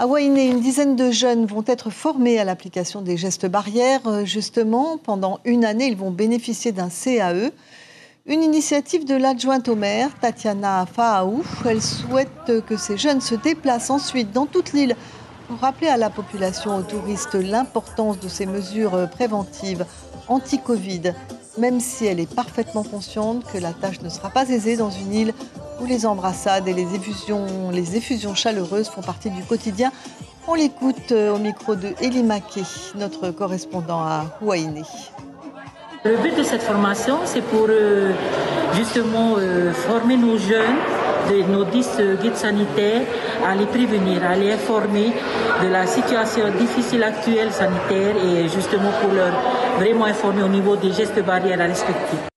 À Huaïné, une dizaine de jeunes vont être formés à l'application des gestes barrières. Justement, pendant une année, ils vont bénéficier d'un CAE. Une initiative de l'adjointe au maire, Tatiana Fahaou. Elle souhaite que ces jeunes se déplacent ensuite dans toute l'île pour rappeler à la population, aux touristes, l'importance de ces mesures préventives anti-Covid, même si elle est parfaitement consciente que la tâche ne sera pas aisée dans une île où les embrassades et les effusions chaleureuses font partie du quotidien. On l'écoute au micro de Elie Maquet, notre correspondant à Huaïné. Le but de cette formation, c'est pour justement former nos jeunes, nos 10 guides sanitaires, à les prévenir, à les informer de la situation difficile actuelle sanitaire et justement pour leur vraiment informer au niveau des gestes barrières à respecter.